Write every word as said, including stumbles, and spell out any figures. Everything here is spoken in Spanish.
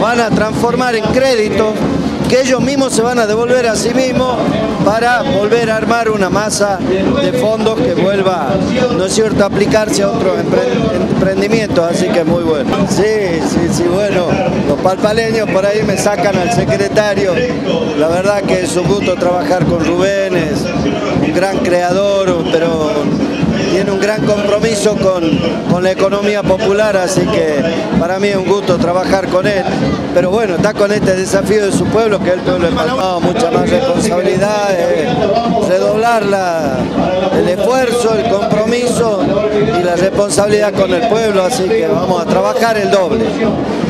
van a transformar en créditos que ellos mismos se van a devolver a sí mismos para volver a armar una masa de fondos que vuelva, ¿no es cierto?, a aplicarse a otros emprendimientos, así que muy bueno. Sí, sí, sí, bueno, los palpaleños por ahí me sacan al secretario, la verdad que es un gusto trabajar con Rubén, es un gran creador, pero tiene un gran compromiso con, con la economía popular, así que para mí es un gusto trabajar con él, pero bueno, está con este desafío de su pueblo, que es el pueblo de Palma. No, mucha más responsabilidad, eh, redoblar la, el esfuerzo, el compromiso y la responsabilidad con el pueblo, así que vamos a trabajar el doble.